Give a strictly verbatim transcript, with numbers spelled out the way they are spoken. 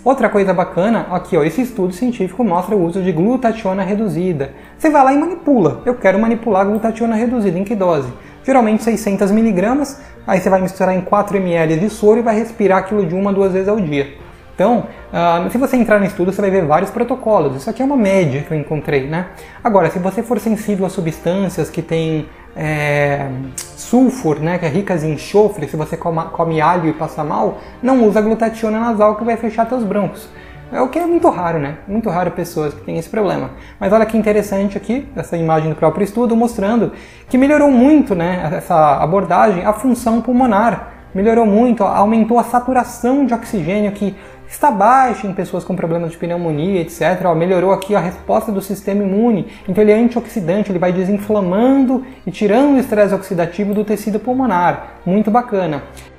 Outra coisa bacana, aqui ó, esse estudo científico mostra o uso de glutationa reduzida. Você vai lá e manipula. Eu quero manipular a glutationa reduzida. Em que dose? Geralmente seiscentos miligramas, aí você vai misturar em quatro mililitros de soro e vai respirar aquilo de uma a duas vezes ao dia. Então, uh, se você entrar no estudo, você vai ver vários protocolos. Isso aqui é uma média que eu encontrei, né? Agora, se você for sensível a substâncias que têm é, sulfur, né, que é ricas em enxofre, se você come, come alho e passa mal, não usa glutationa nasal que vai fechar teus broncos. É o que é muito raro, né? Muito raro pessoas que têm esse problema. Mas olha que interessante aqui, essa imagem do próprio estudo, mostrando que melhorou muito, né, essa abordagem, a função pulmonar. Melhorou muito, aumentou a saturação de oxigênio que está baixa em pessoas com problemas de pneumonia, etcétera. Melhorou aqui a resposta do sistema imune. Então ele é antioxidante, ele vai desinflamando e tirando o estresse oxidativo do tecido pulmonar. Muito bacana.